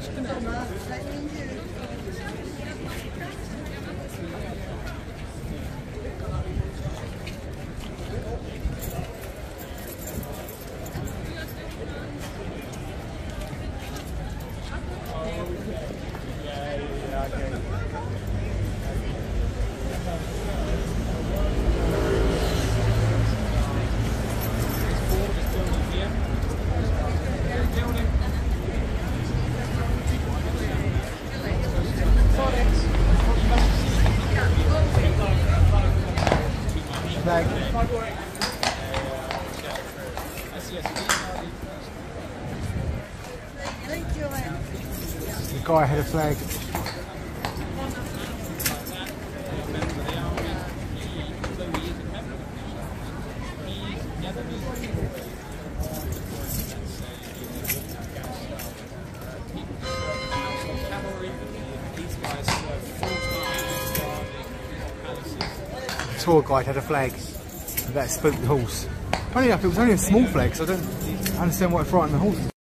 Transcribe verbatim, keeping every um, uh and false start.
Flag. The guy had a flag. The tour guide had a flag that spooked the horse. Funny enough, it was only a small flag, so I don't understand why it frightened the horses.